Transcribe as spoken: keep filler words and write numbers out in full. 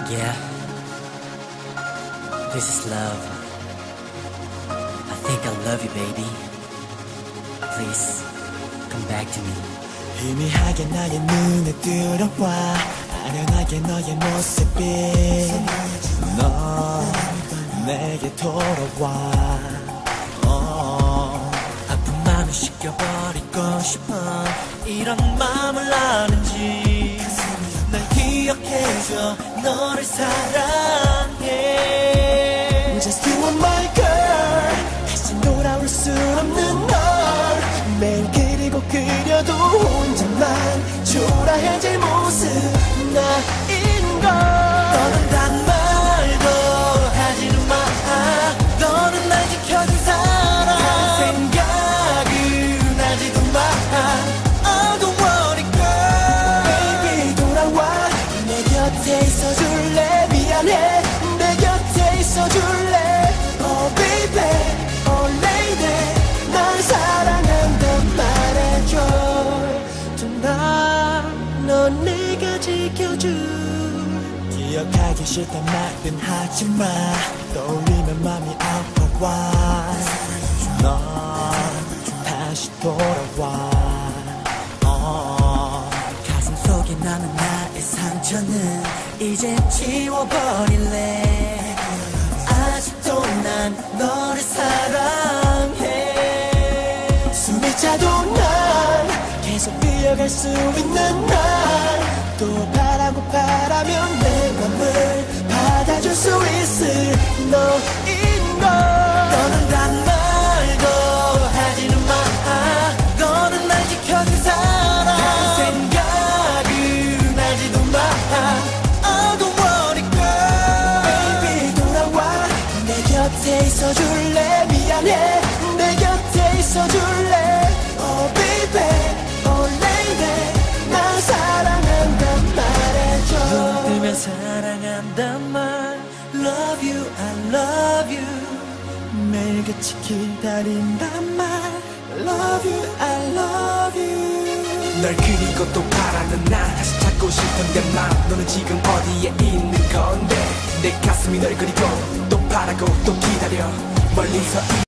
Yeah, this is love. I think I love you, baby. Please, come back to me. 희미하게 나의 눈에 들어와 아련하게 너의 모습이 너 내게 돌아와 어. 아픈 마음을 식혀버리고 싶어. 이런 마음을 아는지 날 기억해줘. 너를 사랑해. Just you are my girl. 다시 돌아올 수 없는 널 매일 그리고 그려도 혼자만 초라해질 모습 나인걸. 너는 단 말도 하지는 마. 너는 날 지켜준 사람. 생각은 하지도 마. Oh, don't worry, girl. Baby 돌아와 내 곁에 있어줄래. 미안해 내 곁에 있어줄래. Oh baby, oh lady 날 사랑한단 말해줘. tonight 넌 내가 지켜줘. 기억하기 싫단 말은 하지마. 떠올리면 맘이 아파와. 넌 다시 돌아와. 어. 가슴 속에 남은 나의 상처는 이제 지워버릴래. 아직도 난 너를 사랑해. 숨이 차도 난 계속 뛰어갈 수 있는 날. 또 바라고 바라면 내 맘을 받아줄 수 있을 너인걸. 너는 단 말도 하지는 마. 너는 날 지켜준 사람. 생각은 하지도 마. Oh, don't worry, girl. Baby 돌아와 내 곁에 있어줄래. 미안해 내 곁에 있어줄래. Oh baby, oh lady 날 사랑한단 말해줘. 눈 뜨면 사랑한단 말. Love you, I love you. 매일 같이 기다린단 말. Love you, I love you. 널 그리고 또 바라는 나 다시 찾고 싶은데 맘. 너는 지금 어디에 있는 건데. 내 가슴이 널 그리고 또 바라고 또 기다려 멀리서.